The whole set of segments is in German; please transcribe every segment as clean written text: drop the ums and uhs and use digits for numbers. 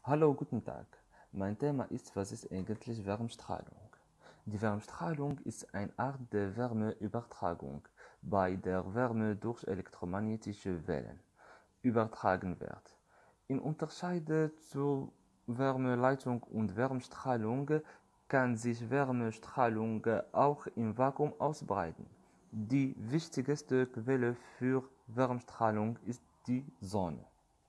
Hallo, guten Tag. Mein Thema ist, was ist eigentlich Wärmestrahlung? Die Wärmestrahlung ist eine Art der Wärmeübertragung, bei der Wärme durch elektromagnetische Wellen übertragen wird. Im Unterschied zur Wärmeleitung und Wärmestrahlung kann sich Wärmestrahlung auch im Vakuum ausbreiten. Die wichtigste Quelle für Wärmestrahlung ist die Sonne.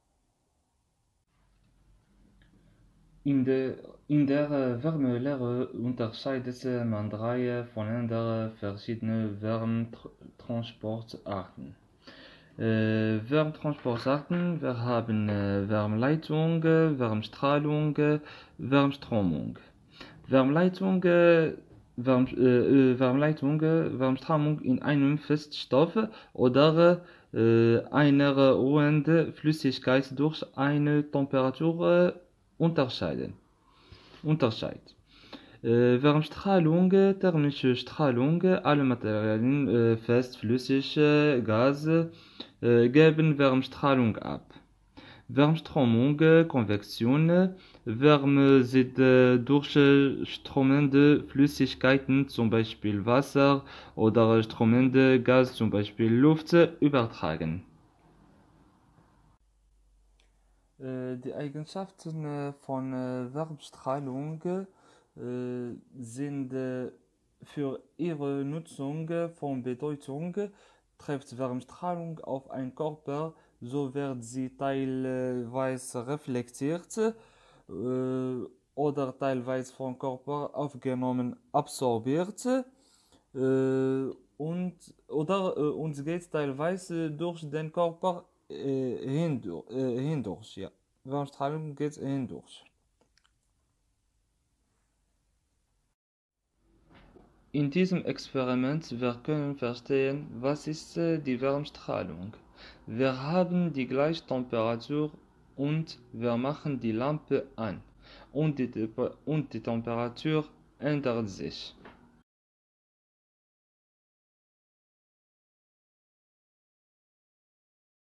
In der Wärmelehre unterscheidet man drei voneinander verschiedene Wärmetransportarten. Wärmetransportarten, wir haben Wärmeleitung, Wärmestrahlung, Wärmeströmung. Wärmeleitung, Wärmestrahlung in einem Feststoff oder einer ruhenden Flüssigkeit durch eine Temperatur Unterschied. Wärmestrahlung, thermische Strahlung, alle Materialien, fest, flüssig, Gas, geben Wärmestrahlung ab. Wärmeströmung, Konvektion, Wärme sind durchströmende Flüssigkeiten, zum Beispiel Wasser, oder strömende Gas, zum Beispiel Luft, übertragen. Die Eigenschaften von Wärmestrahlung sind für ihre Nutzung von Bedeutung. Trifft Wärmestrahlung auf einen Körper, so wird sie teilweise reflektiert oder teilweise vom Körper aufgenommen, absorbiert und geht teilweise durch den Körper hindurch. Ja. Wärmestrahlung geht hindurch. In diesem Experiment wir können verstehen, was ist die Wärmestrahlung. Wir haben die gleiche Temperatur und wir machen die Lampe an und die Temperatur ändert sich.